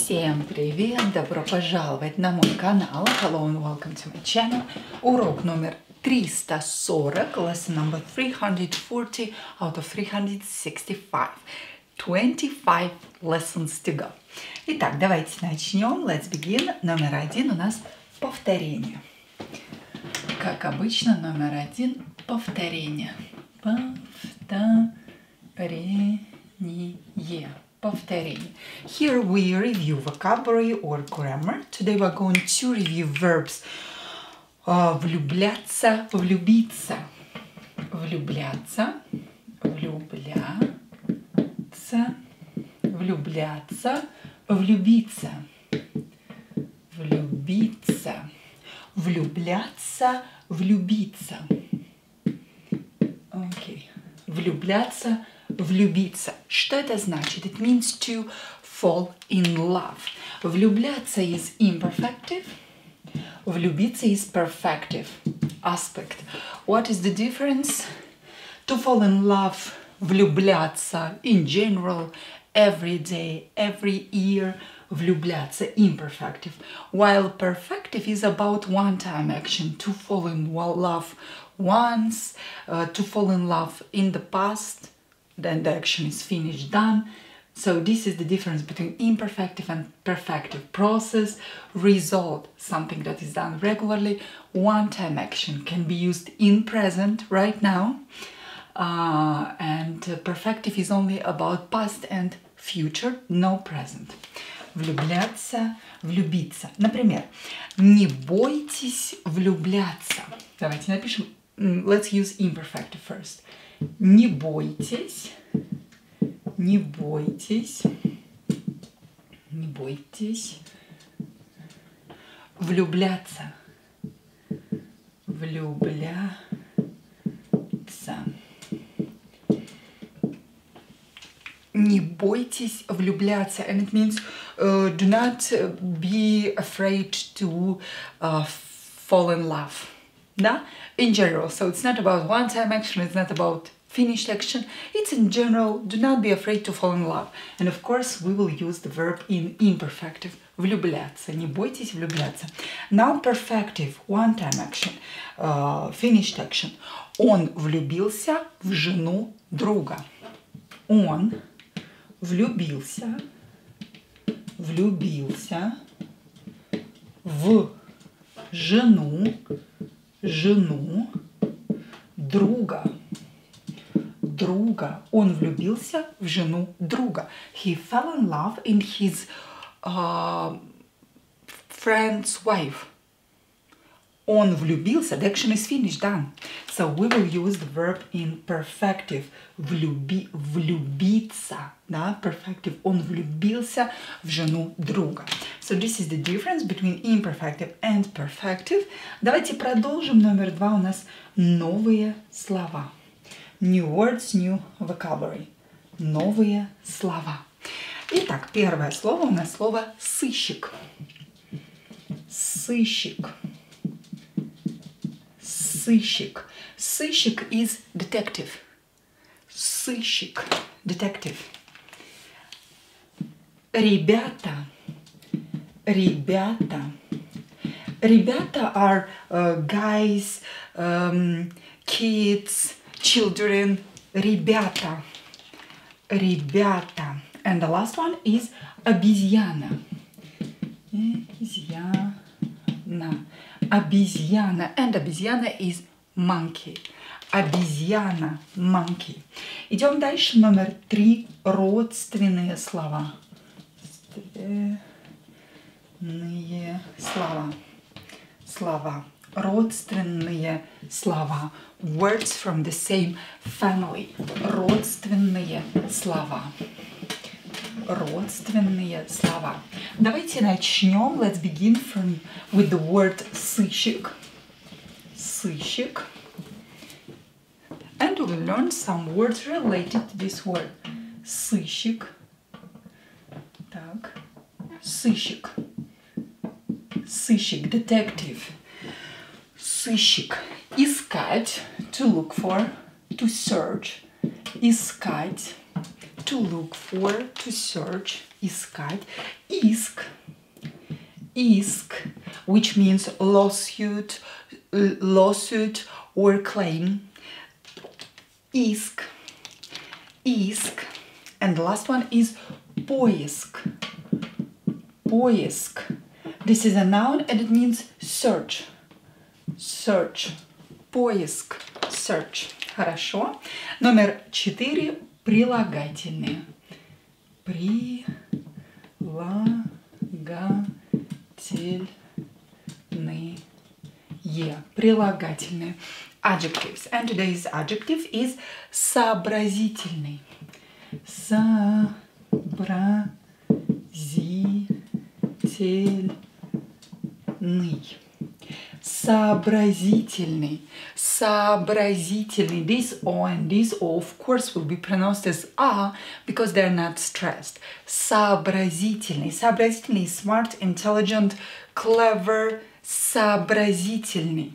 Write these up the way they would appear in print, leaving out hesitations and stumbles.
Всем привет! Добро пожаловать на мой канал. Hello and welcome to my channel. Урок номер 340, lesson number 340 out of 365. 25 lessons to go. Итак, давайте начнем. Let's begin. Номер один у нас повторение. Как обычно, номер один повторение. Повторение. Here we review vocabulary or grammar. Today we're going to review verbs. Влюбляться, влюбиться. Влюбляться, влюбляться, влюбляться, влюбиться. Влюбиться, влюбляться, влюбиться. Окей. Влюбляться, влюбиться. Что это значит? It means to fall in love. Влюбляться is imperfective. Влюбиться is perfective aspect. What is the difference? To fall in love, влюбляться in general, every day, every year. Влюбляться imperfective. While perfective is about one-time action. To fall in love once, to fall in love in the past. Then the action is finished, done. So this is the difference between imperfective and perfective process. Result, something that is done regularly. One-time action can be used in present, right now. And perfective is only about past and future, no present. Влюбляться, влюбиться. Например, не бойтесь влюбляться. Давайте напишем. Let's use imperfective first. Не бойтесь, не бойтесь, не бойтесь влюбляться, влюбляться. Не бойтесь влюбляться, and it means do not be afraid to fall in love. Да? In general, so it's not about one-time action, it's not about finished action, it's in general, do not be afraid to fall in love. And of course, we will use the verb in imperfective, влюбляться, не бойтесь влюбляться. Now perfective, one-time action, finished action. Он влюбился в жену друга. Он влюбился в жену друга. Он влюбился в жену друга. He fell in love in his friend's wife. Он влюбился. The action is finished, done. So we will use the verb in perfective. Влюбиться. Да? Perfective. Он влюбился в жену друга. So this is the difference between imperfective and perfective. Давайте продолжим. Номер два у нас новые слова. New words, new vocabulary. Новые слова. Итак, первое слово у нас слово сыщик. Сыщик. Сыщик. Сыщик is detective. Сыщик. Detective. Ребята. Ребята. Ребята are guys, kids, children. Ребята. Ребята. And the last one is обезьяна. Обезьяна. Обезьяна. And обезьяна is monkey. Обезьяна, monkey. Идем дальше. Номер три. Родственные слова. Родственные слова. Слова. Родственные слова. Words from the same family. Родственные слова. Родственные слова. Давайте начнем. Let's begin with the word сыщик. Сыщик. And we will learn some words related to this word. Сыщик. Так. Сыщик. Сыщик. Detective. Сыщик. Искать. To look for. To search. Искать. To look for. To search. искать. Иск, which means lawsuit or claim. Иск. And the last one is поиск. This is a noun and it means search. Поиск. Search. Хорошо. Номер 4. Прилагательные. Прилагательные. Adjectives. And today's adjective is сообразительный. Сообразительный. This O and this O, of course, will be pronounced as A because they're not stressed. Сообразительный. Сообразительный is smart, intelligent, clever, сообразительный.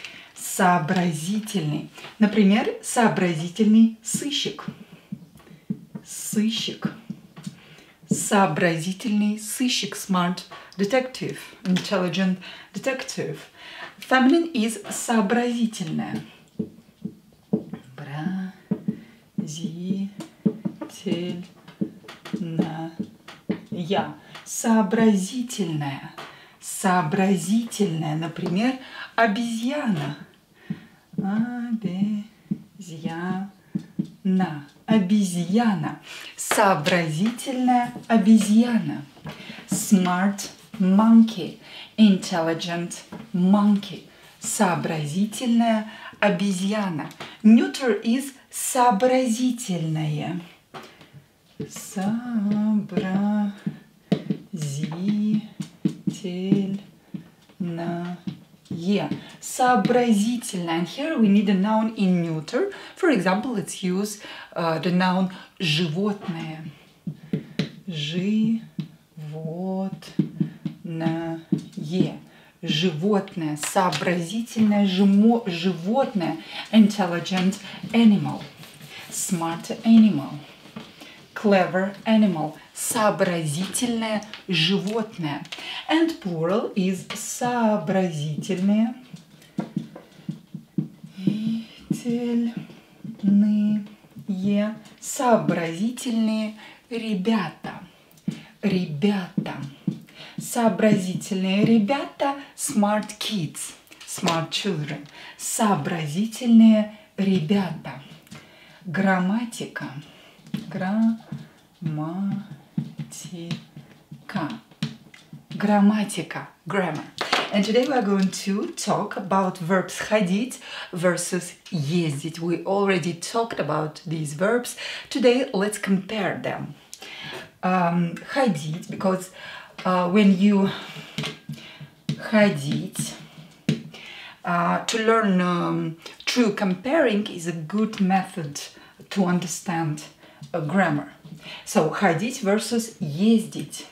Например, сообразительный сыщик. Сообразительный сыщик, smart detective, intelligent detective. Feminine is сообразительная. Сообразительная. Например, обезьяна. Сообразительная обезьяна. Smart monkey. Intelligent monkey. Сообразительная обезьяна. Neuter is сообразительная. Сообразительная. And here we need a noun in neuter. For example, let's use the noun животное. Животное. Сообразительное животное. Intelligent animal. Smart animal. Clever animal. Сообразительное животное. And plural is сообразительные. Сообразительные ребята. Сообразительные ребята. Smart kids. Smart children. Сообразительные ребята. Грамматика. Grammar. And today we are going to talk about verbs ходить versus ездить. We already talked about these verbs. Today let's compare them. Ходить, because when you ходить, to learn true comparing is a good method to understand grammar. So, ходить versus ездить.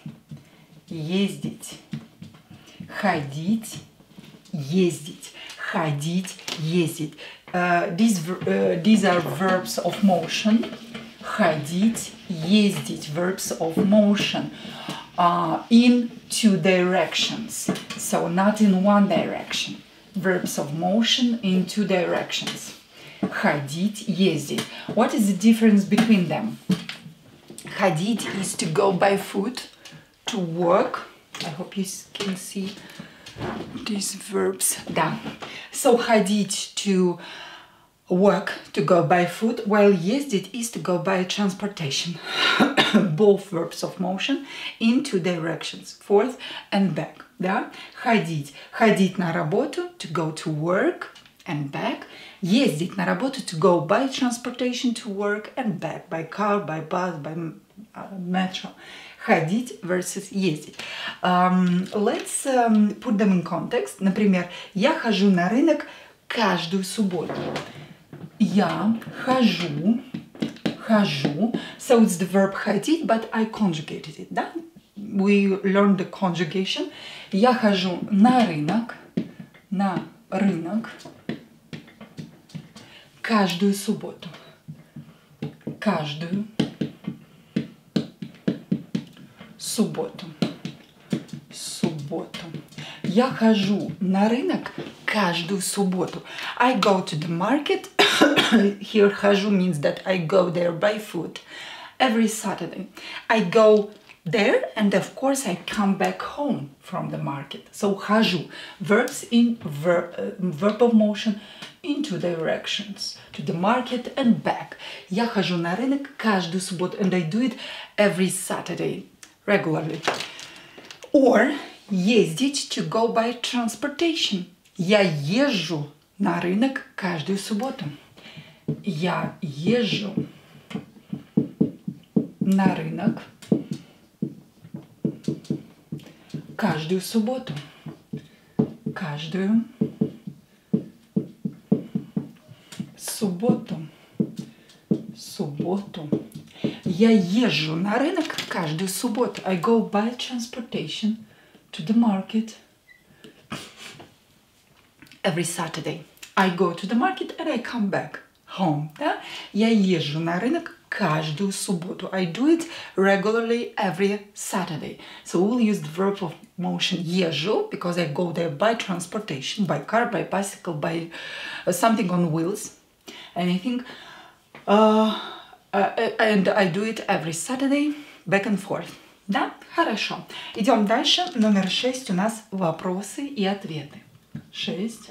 Ходить, ездить. These are verbs of motion. Ходить, ездить. Verbs of motion. In two directions. So, not in one direction. Verbs of motion in two directions. Ходить, ездить. What is the difference between them? Ходить is to go by foot, to work. I hope you can see these verbs. Да. So, ходить to work, to go by foot, while ездить is to go by transportation. Both verbs of motion in two directions, forth and back. Да? Ходить. Ходить на работу, to go to work and back. Ездить на работу, to go by transportation to work and back, by car, by bus, by metro. Ходить versus ездить. Let's put them in context. Например, я хожу на рынок каждую субботу. Я хожу. So it's the verb ходить, but I conjugated it. Да? We learned the conjugation. Я хожу на рынок. Каждую субботу. Каждую субботу. Субботу. Я хожу на рынок каждую субботу. I go to the market. Here хожу means that I go there buy food every Saturday. I go there and of course I come back home from the market. So хожу. Verbs in verb of motion in two directions. To the market and back. Я хожу на рынок каждую субботу and I do it every Saturday regularly. Or ездить to go by transportation. Я езжу на рынок каждую субботу. Я езжу на рынок каждую субботу. Каждую субботу. Субботу. Я езжу на рынок каждую субботу. I go by transportation to the market every Saturday. I go to the market and I come back home. Да? Я езжу на рынок каждую субботу. I do it regularly every Saturday. So we'll use the verb of motion езжу because I go there by transportation, by car, by bicycle, by something on wheels, anything. And I do it every Saturday, back and forth. Да? Хорошо. Идем дальше. Номер 6 у нас вопросы и ответы. 6.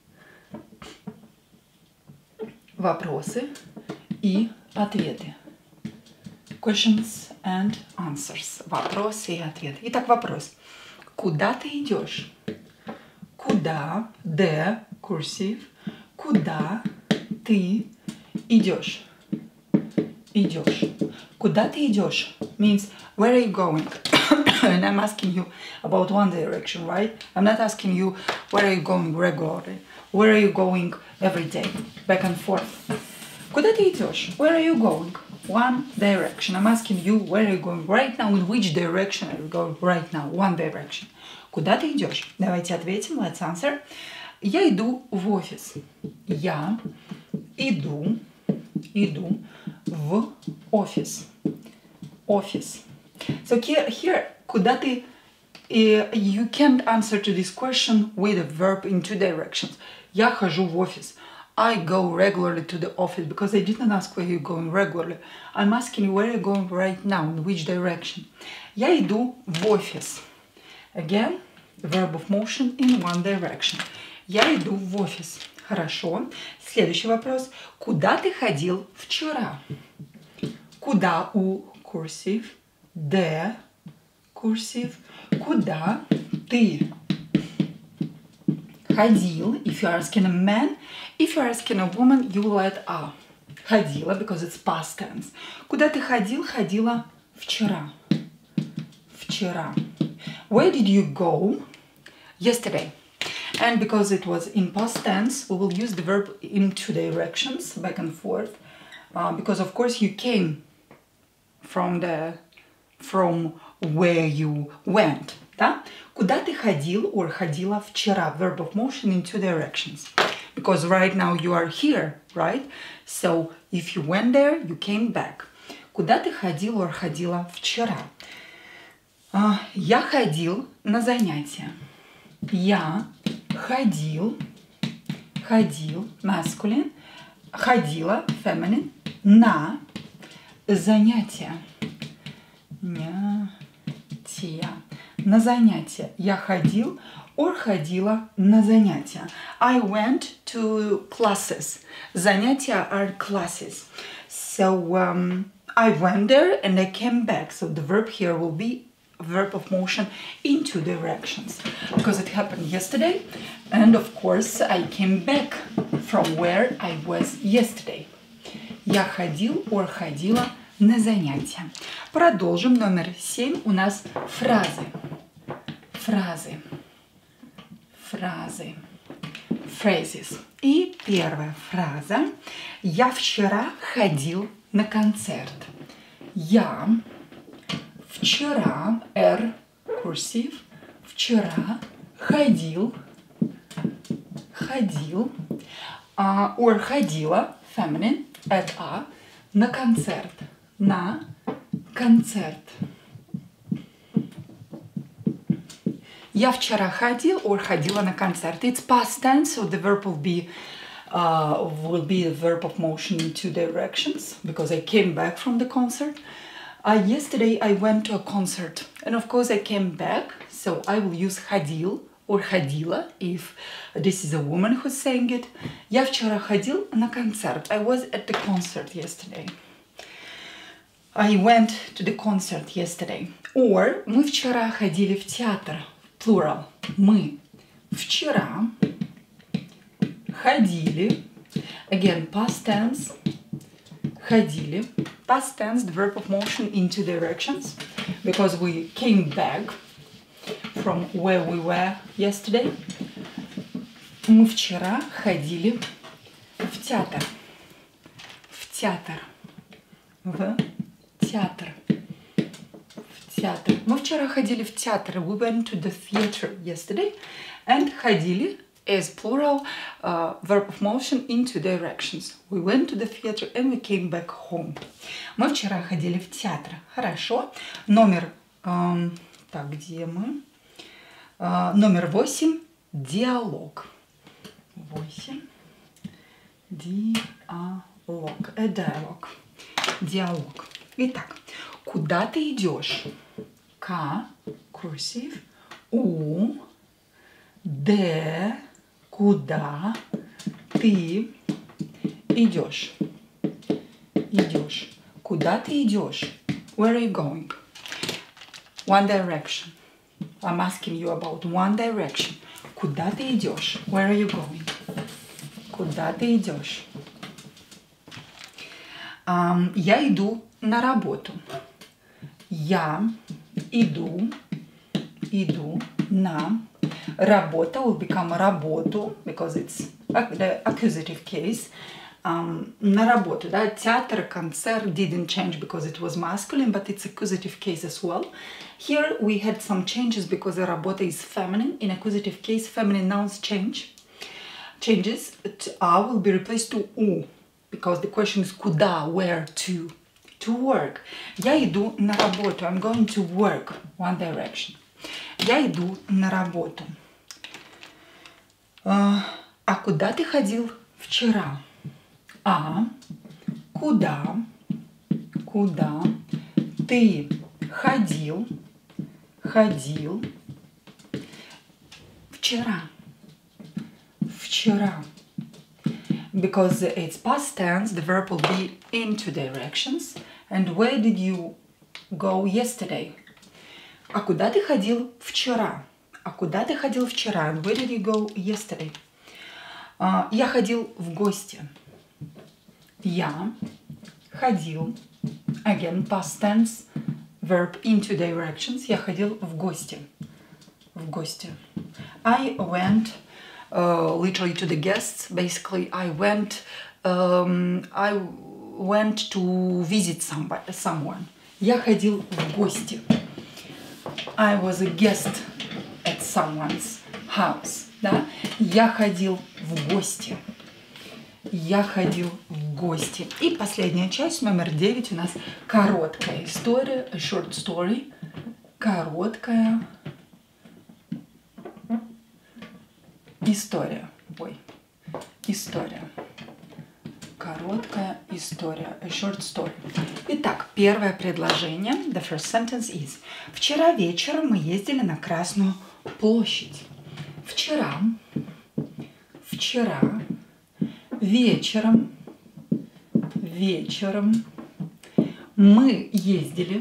Вопросы и ответы. Questions and answers. Вопросы и ответы. Итак, вопрос. Куда ты идешь? Куда, the, cursive, куда ты идешь? Идешь. Куда ты идешь? Means, where are you going? And I'm asking you about one direction, right? I'm not asking you, where are you going regularly? Where are you going every day? Back and forth. Куда ты идешь? Where are you going? One direction. I'm asking you, where are you going right now? In which direction are you going right now? One direction. Куда ты идешь? Давайте ответим. Let's answer. Я иду в офис. Я иду в офис. Office. So here, куда ты, you can't answer to this question with a verb in two directions. Я хожу в офис. I go regularly to the office because I didn't ask where you're going regularly. I'm asking you where you're going right now, in which direction. Я иду в офис. Again, verb of motion in one direction. Я иду в офис. Хорошо. Следующий вопрос. Куда ты ходил вчера? Куда у cursive, the cursive. Куда ты ходил? If you're asking a man, if you're asking a woman, you will add a. Ходила, because it's past tense. Куда ты ходил? Ходила вчера. Вчера. Where did you go? Yesterday. And because it was in past tense, we will use the verb in two directions, back and forth. Because of course you came from where you went. Да? Куда ты ходил or ходила вчера? Verb of motion in two directions. Because right now you are here, right? So if you went there, you came back. Куда ты ходил or ходила вчера? Я ходил на занятия. Я ходил, masculine, ходила, feminine, на занятия. На занятия. Я ходил or ходила на занятия. I went to classes. Занятия are classes. So I went there and I came back. So the verb here will be a verb of motion in two directions. Because it happened yesterday. And of course I came back from where I was yesterday. Я ходил or ходила на занятия. Продолжим. Номер 7 у нас фразы. Фразы. Фразы. Phrases. И первая фраза. Я вчера ходил на концерт. Я вчера, cursive, вчера ходил, or ходила, feminine, at на концерт. На концерт. Я вчера ходил or ходила на концерт. It's past tense, so the verb will be a verb of motion in two directions because I came back from the concert. Yesterday I went to a concert and of course I came back, so I will use ходил or ходила if this is a woman who's saying it. Я вчера ходил на концерт. I was at the concert yesterday. I went to the concert yesterday. Or мы вчера ходили в театр. Plural. Мы вчера ходили. Again, past tense. Ходили. Past tense, the verb of motion in two directions. Because we came back from where we were yesterday. Мы вчера ходили в театр. В театр. В театр. Театр. Мы вчера ходили в театр. We went to the theater yesterday. And ходили is plural verb of motion in two directions. We went to the theater and we came back home. Мы вчера ходили в театр. Хорошо. Номер... так, где мы? Номер 8. Диалог. 8. Диалог. A dialogue. Диалог. Итак. Куда ты идешь? К, cursive, У, Д, куда ты идешь? Идешь. Куда ты идешь? Where are you going? One direction. I'm asking you about one direction. Куда ты идешь? Where are you going? Куда ты идешь? Я иду на работу. Я иду на работа will become работу because it's the accusative case. На работу, да, театр, концерт didn't change because it was masculine, but it's accusative case as well. Here we had some changes because the работа is feminine. In accusative case, feminine nouns changes. A will be replaced to у because the question is куда, where, to work. Я иду на работу. I'm going to work. One direction. Я иду на работу. А куда ты ходил вчера? Куда ты ходил вчера? Because it's past tense, the verb will be in two directions. And where did you go yesterday? А куда ты ходил вчера? А куда ты ходил вчера? And where did you go yesterday? Я ходил в гости. Я ходил. Again, past tense, verb in two directions. Я ходил в гости. В гости. I went literally to the guests. Basically, I went to visit someone. Я ходил в гости. I was a guest at someone's house. Да? Я ходил в гости. Я ходил в гости. И последняя часть, номер 9, у нас короткая история, a short story. Короткая история. История. Короткая история, a short story. Итак, первое предложение, the first sentence is: вчера вечером мы ездили на Красную площадь. Вчера вечером мы ездили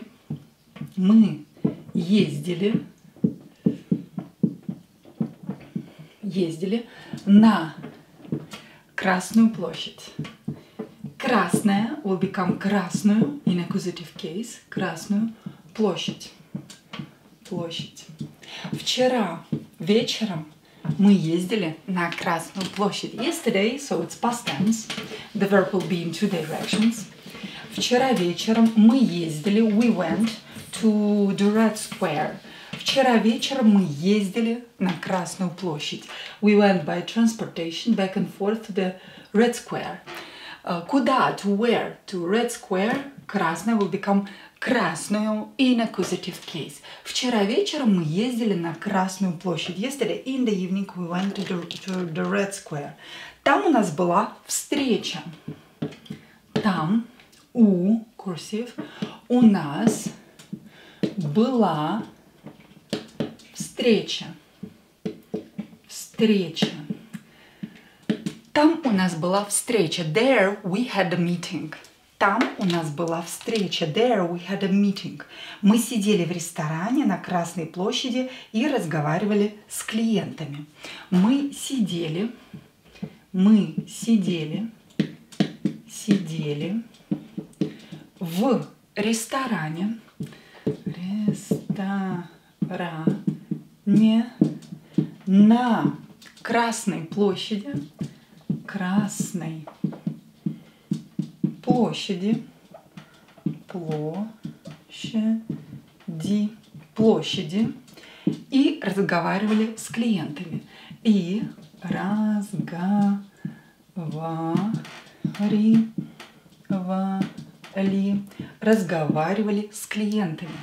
на Красную площадь. Красная will become красную in accusative case. Красную площадь. Площадь. Вчера вечером мы ездили на Красную площадь. Yesterday, so it's past tense. The verb will be in two directions. Вчера вечером мы ездили, we went to the Red Square. Вчера вечером мы ездили на Красную площадь. We went by transportation back and forth to the Red Square. Куда? To where? To Red Square. Красная will become красную in accusative case. Вчера вечером мы ездили на Красную площадь. Yesterday in the evening we went to the Red Square. Там у нас была встреча. Там cursive, у нас была встреча. Встреча. Там у нас была встреча. There we had a meeting. Там у нас была встреча. There we had a meeting. Мы сидели в ресторане на Красной площади и разговаривали с клиентами. Мы сидели в ресторане на Красной площади. Площади и разговаривали с клиентами. И разговаривали с клиентами.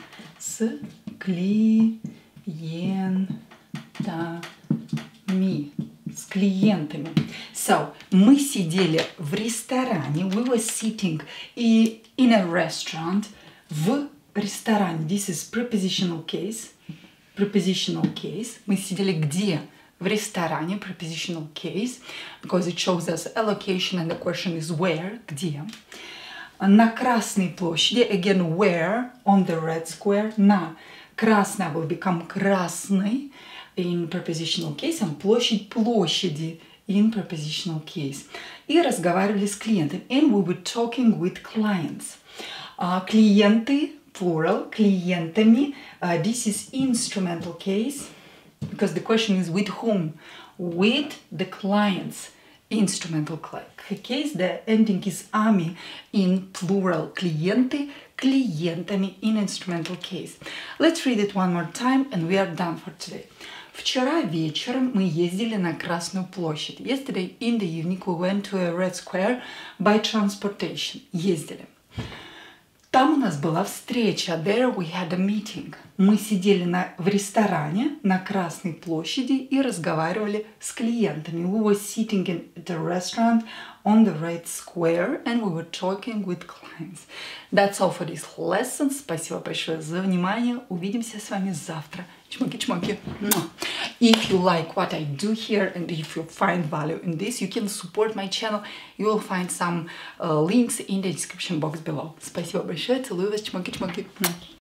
С клиентами. So, мы сидели в ресторане. We were sitting in a restaurant. В ресторане. This is prepositional case. Prepositional case. Мы сидели где? В ресторане. Prepositional case. Because it shows us a location and the question is where. Где? На Красной площади. Again, where? On the Red Square. На. Красная will become красной in prepositional case. And площади in prepositional case. И разговаривали с клиентами. And we were talking with clients. Клиенты, plural, клиентами. This is instrumental case. Because the question is with whom? With the clients. Instrumental case. The ending is ami in plural. Клиенты, клиентами in instrumental case. Let's read it one more time and we are done for today. Вчера вечером мы ездили на Красную площадь. Yesterday in the evening we went to a Red Square by transportation. Ездили. Там у нас была встреча. There we had a meeting. Мы сидели в ресторане на Красной площади и разговаривали с клиентами. We were sitting in the restaurant on the Red Square and we were talking with clients. That's all for this lesson. Спасибо большое за внимание. Увидимся с вами завтра. Чмоки-чмоки. If you like what I do here and if you find value in this, you can support my channel. You will find some links in the description box below. Спасибо большое. Целую вас. Чмоки-чмоки.